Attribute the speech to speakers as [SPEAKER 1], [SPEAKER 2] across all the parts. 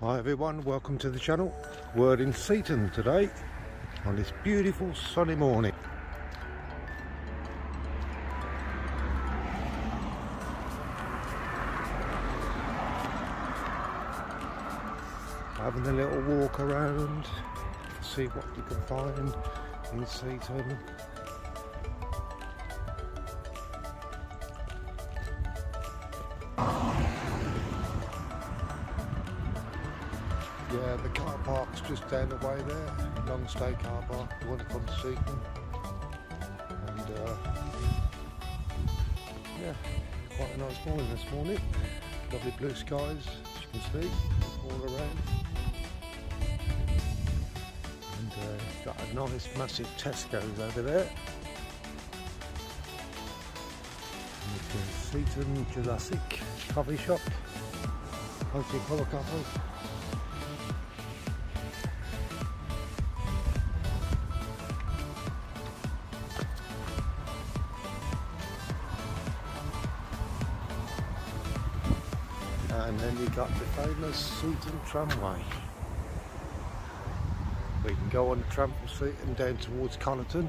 [SPEAKER 1] Hi everyone, welcome to the channel. We're in Seaton today on this beautiful sunny morning. Having a little walk around, see what you can find in Seaton. Yeah, the car park's just down the way there, long stay car park, you want to come to Seaton. And yeah, quite a nice morning this morning. Lovely blue skies, as you can see, all around. And got a nice massive Tesco's over there. And the Seaton Jurassic coffee shop, fancy colour coffee. And then you got the famous Seaton tramway. We can go on the tram from Seaton down towards Connaughton.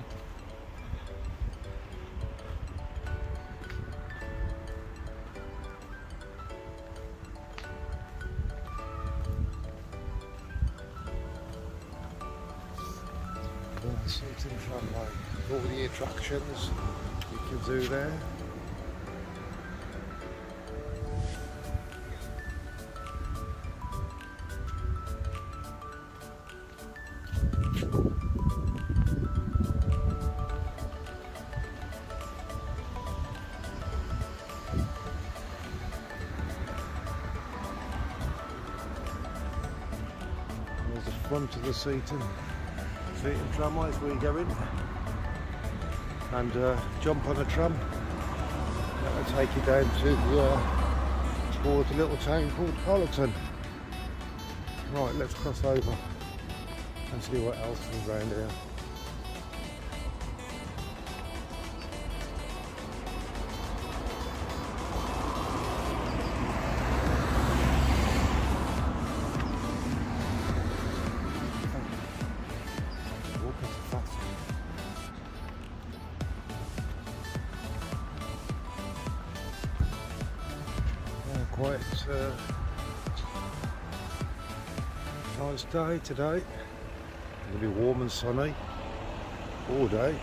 [SPEAKER 1] The Seaton tramway, all the attractions you can do there. There's the front of the Seaton tramway is where you go in and jump on a tram. That will take you down to towards a little town called Connaughton. Right, let's cross over and see what else is around here. Quite nice day today. It'll be warm and sunny all day.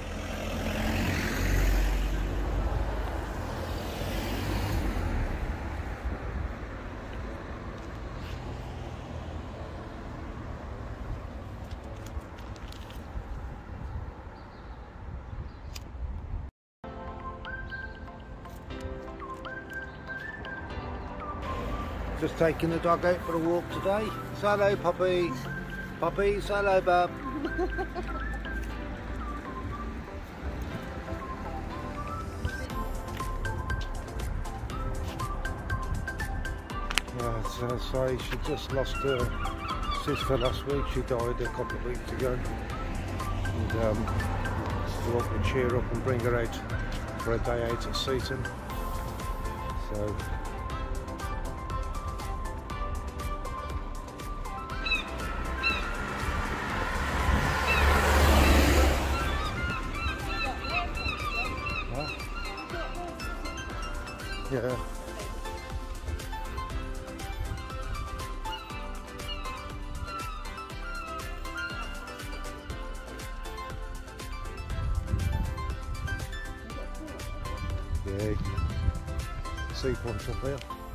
[SPEAKER 1] Just taking the dog out for a walk today. Say hello, puppy. Puppy, say hello, bub. So she just lost her sister last week. She died a couple of weeks ago. And we want to cheer up and bring her out for a day out at Seaton. So. Yeah. Yeah. Seafront up here.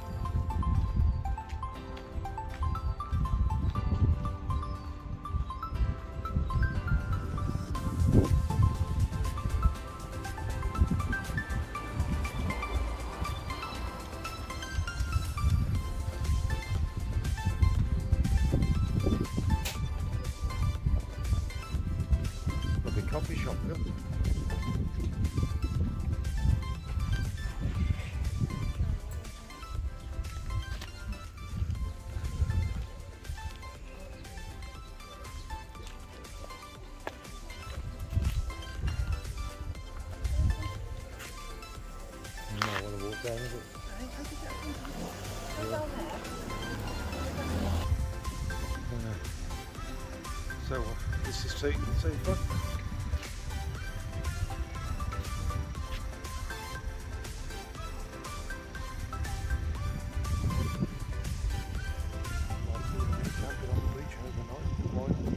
[SPEAKER 1] Coffee shop here. I want to walk down, is it? Yeah. So this is Seaton Seafront. Camping on the beach overnight.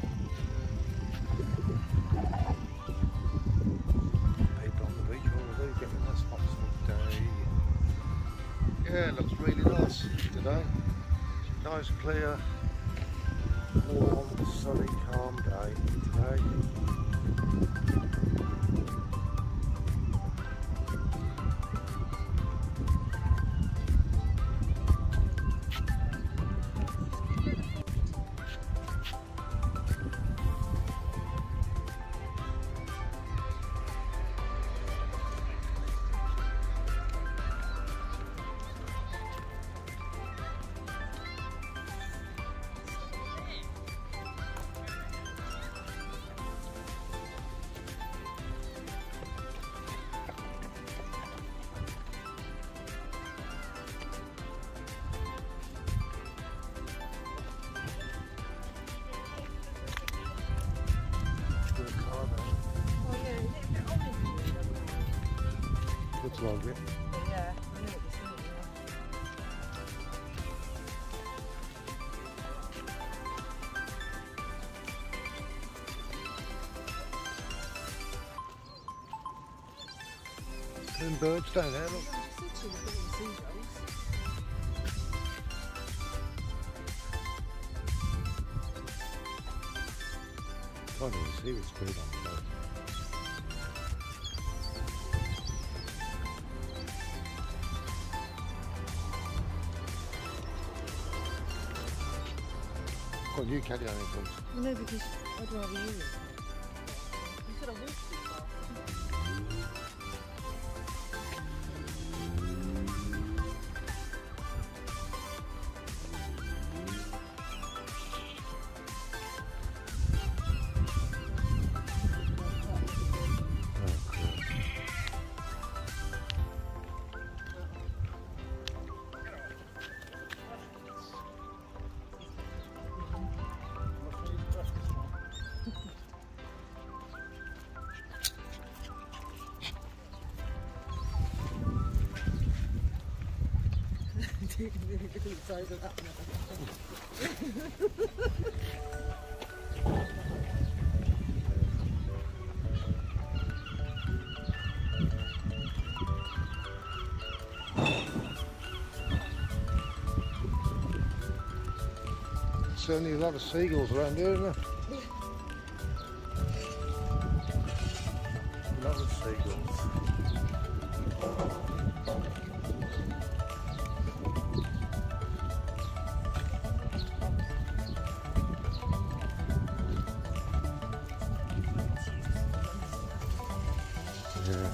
[SPEAKER 1] People on the beach already getting their spots for the day. Yeah, it looks really nice today. Nice, clear, warm, sunny, calm day today. Looks like it.
[SPEAKER 2] Yeah, I know what you're saying.
[SPEAKER 1] Them birds down there, look.
[SPEAKER 2] Yeah, I just said to you, look at the seagulls.
[SPEAKER 1] Can't even see the speed on the boat. Go on, you carry on it, please.
[SPEAKER 2] You know, because I'd rather you. You said I walked too fast. You can really look at the size of that
[SPEAKER 1] Certainly a lot of seagulls around here, isn't there? A lot of seagulls. Yeah.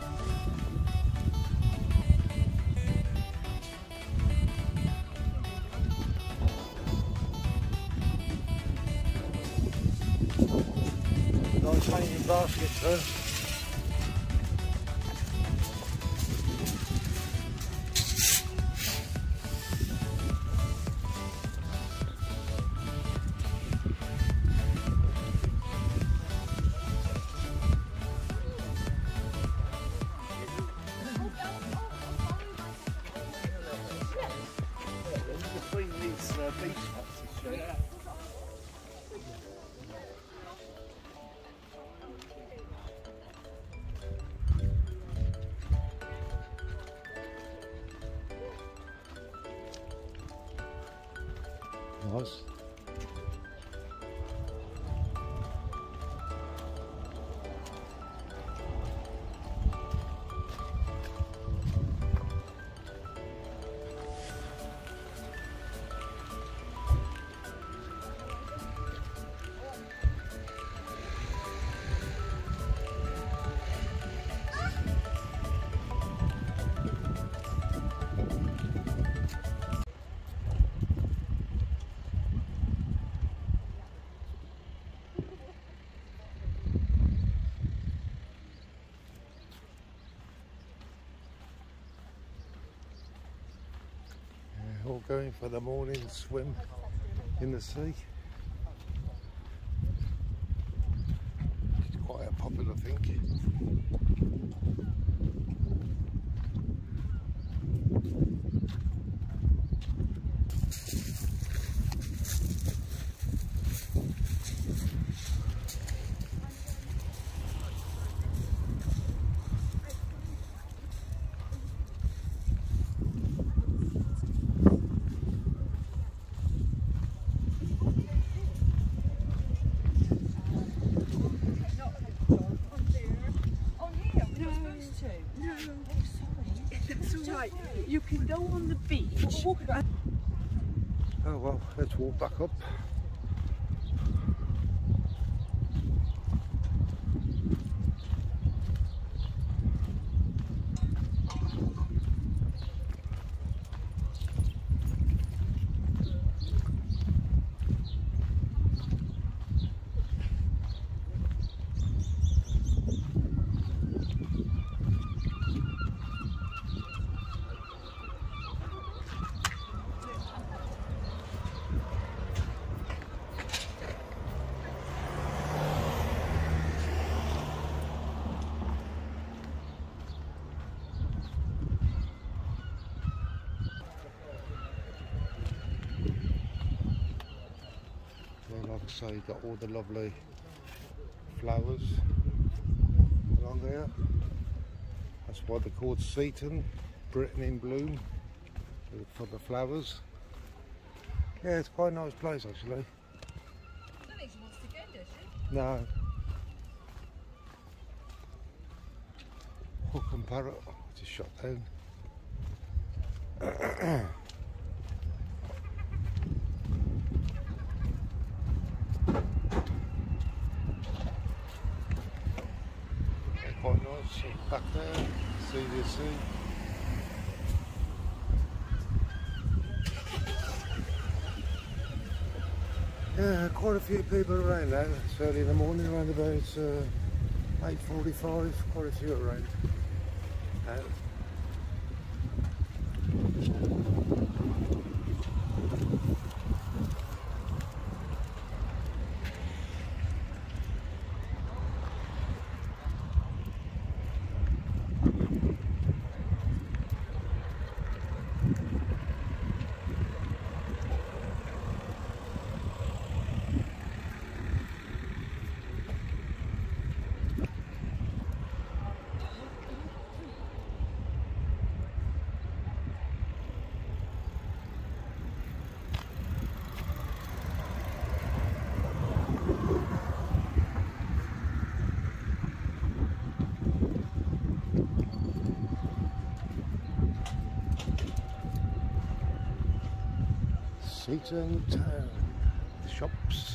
[SPEAKER 1] Nice hanging baskets there. Between these beach spots is straight out. Nice. All going for the morning swim in the sea. quite a popular thing.
[SPEAKER 2] You can go on the beach.
[SPEAKER 1] Oh well, let's walk back up. Like I say, you've got all the lovely flowers along there. That's why they're called Seaton, Britain in bloom, for the flowers. Yeah, it's quite a nice place actually.
[SPEAKER 2] That makes you want to go, does it?
[SPEAKER 1] No. Hook and parrot, just shot down. Quite nice back there, see the sea. Yeah, quite a few people around now. It's early in the morning, around about 8:45, quite a few around. Seaton town, shops.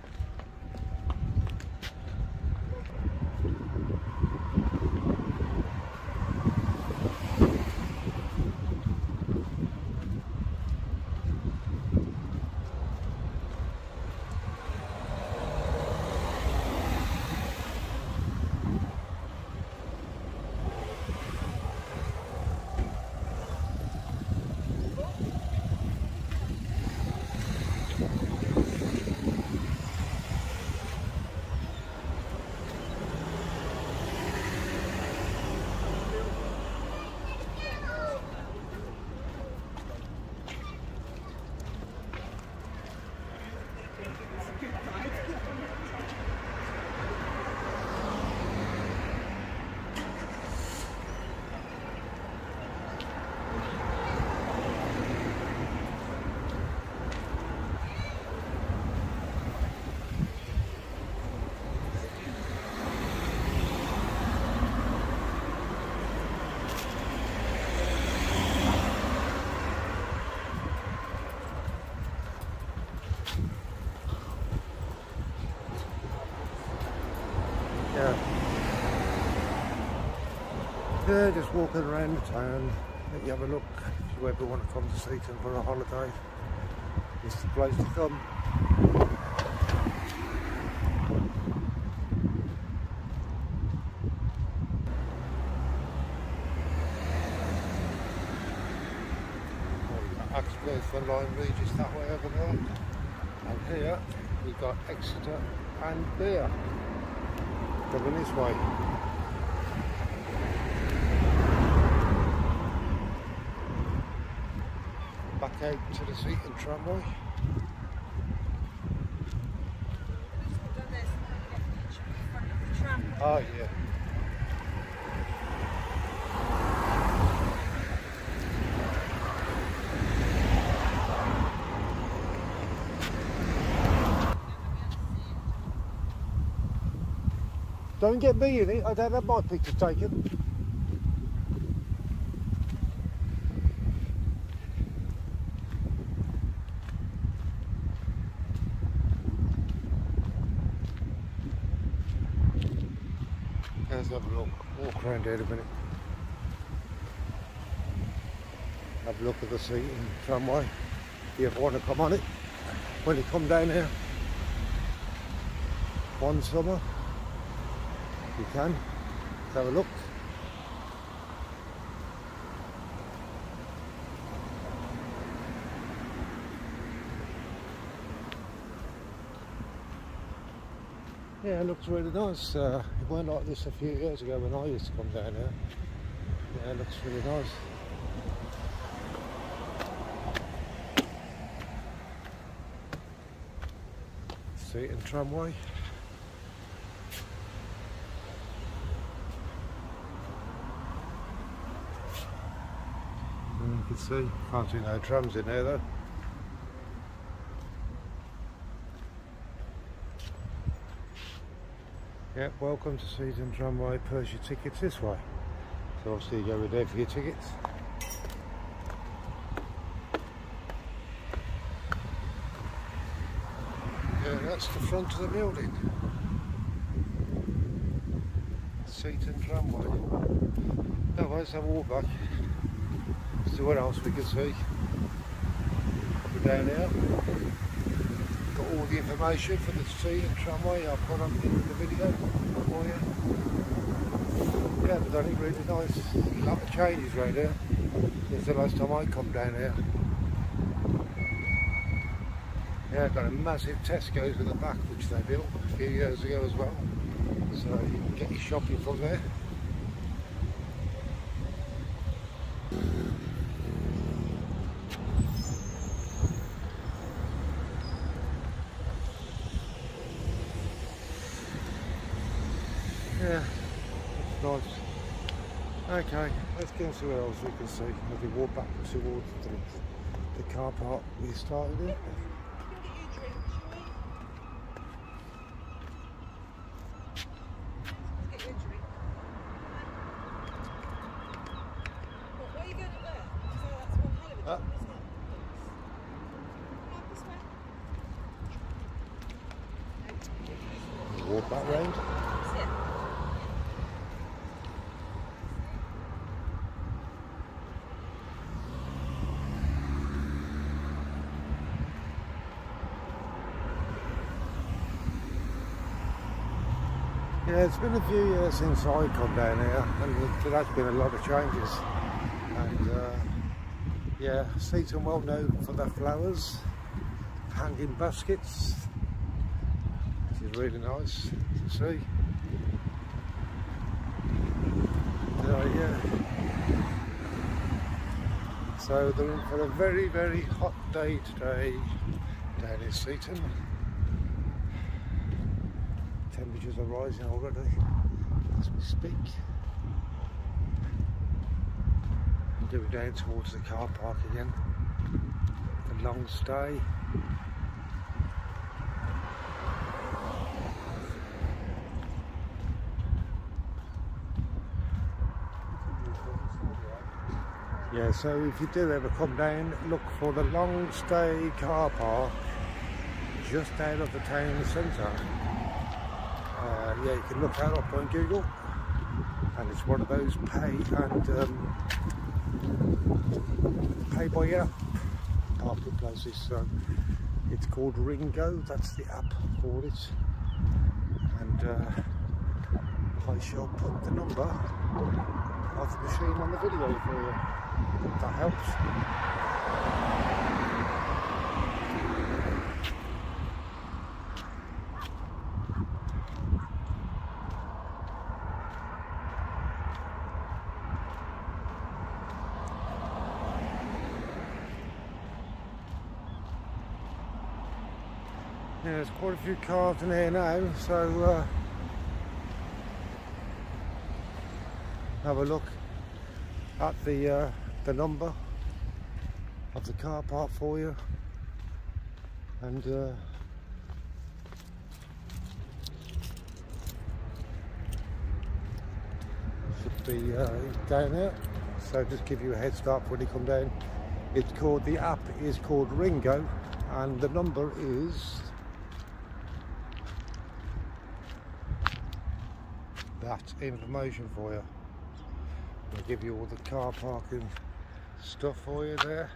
[SPEAKER 1] Yeah, just walking around the town, let you have a look. If you ever want to come to Seaton for a holiday, this is the place to come. There's the lyme regis that way over there, and here we've got Exeter and beer. coming this way. Back out to the Seaton tramway. Oh yeah. Don't get me in it, I don't have my picture taken. Let's have a look, walk around here a minute. Have a look at the Seaton tramway. If you ever want to come on it, when you come down here, one summer, you can. Let's have a look. Yeah, it looks really nice. It weren't like this a few years ago when I used to come down here. Yeah, it looks really nice. Seaton tramway. And you can see, can't see no trams in there though. Yep, welcome to Seaton tramway, purchase your tickets this way. So obviously you go with there for your tickets. Yeah, that's the front of the building. Seaton tramway. No, let's have a walk back. See what else we can see. We're down here. Got all the information for the Seaton tramway I've put on in the video for you. Yeah, but done it really nice. A lot of changes right here. It's the last time I come down here. Yeah, got a massive Tesco's at the back which they built a few years ago as well. So you can get your shopping from there. Yeah, it's nice. Okay, let's go and see what else we can see as we walk back towards the car park we started in. Walk back round. Yeah, it's been a few years since I come down here, and there has been a lot of changes. And yeah, Seaton well known for their flowers, hanging baskets, which is really nice to see. Yeah. So they're in for a very, very hot day today down in Seaton. Temperatures are rising already as we speak. And we're down towards the car park again. The long stay. Yeah, so if you do ever come down, look for the long stay car park just out of the town centre. Yeah, you can look that up on Google, and it's one of those pay by app parking places. So it's called Ringo, that's the app for it, and I shall put the number of the machine on the video for you, if that helps. Yeah, there's quite a few cars in here now, so have a look at the number of the car park for you, and should be down there, so just give you a head start when you come down. It's called, the app is called Ringo, and the number is that information for you. I'll give you all the car parking stuff for you there.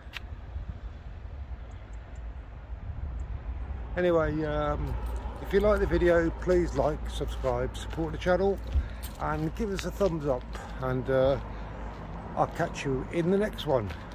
[SPEAKER 1] Anyway, if you like the video, please like, subscribe, support the channel, and give us a thumbs up, and I'll catch you in the next one.